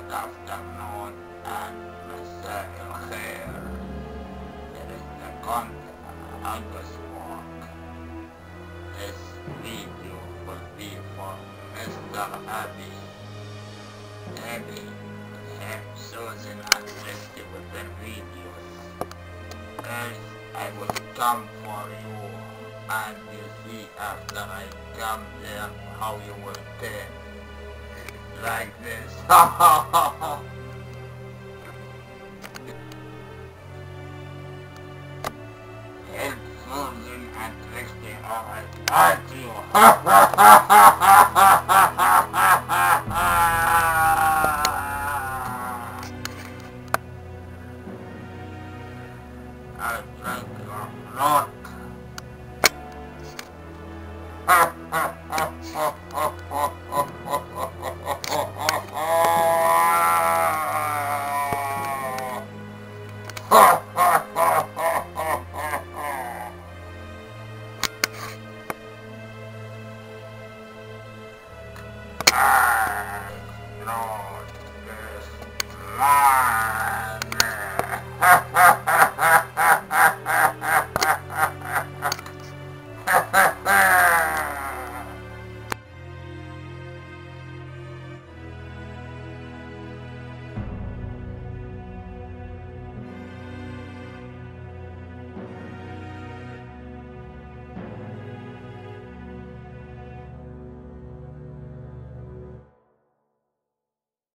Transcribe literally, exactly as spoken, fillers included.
Good afternoon and Masai al-Khair. Here is the content of Angestburg. This video will be for Mister Abby. Abby, him, Susan and Christy will be videos. First, I will come for you, and you see after I come there how you will turn. Like this. And Susan and Christy are at you. I drank your blood. I know this lie.